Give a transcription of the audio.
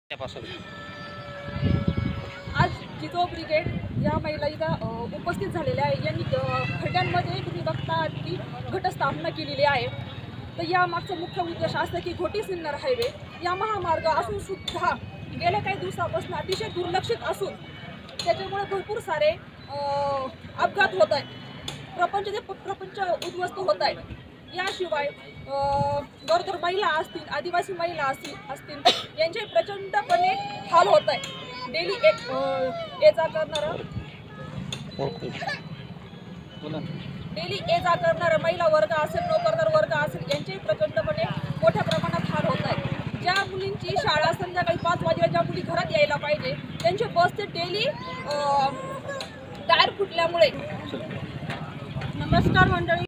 आज जिजौ ब्रिगेड या महिला इथं उपस्थित झालेल्या आहे। यांनी खड्ड्यांमध्ये तुम्ही बघता की घटस्थापना केलेली आहे। तर या मागचा मुख्य उद्देश असं की घोटी सिन्नर हायवे या महामार्ग असून सुद्धा गेल्या काही दिवसापासून अतिशय दुर्लक्षित असून त्याच्यामुळे भरपूर सारे अपघात होत आहेत, प्रपंच उद्ध्वस्त होत आहे। याशिवाय गरोदर महिला असतील, आदिवासी महिला असतील यांचे प्रचंडपणे हाल होत आहे। डेली ये जा करणारा महिला वर्ग असेल, नोकरदार वर्ग असेल यांचे प्रचंडपणे मोठ्या प्रमाणात हाल होत आहे। ज्या मुलींची शाळा संध्याकाळी 5 वाजेला ज्या मुली घरात यायला पाहिजे त्यांचे बसचे डेली टायर फुटल्यामुळे। नमस्कार मंडळी।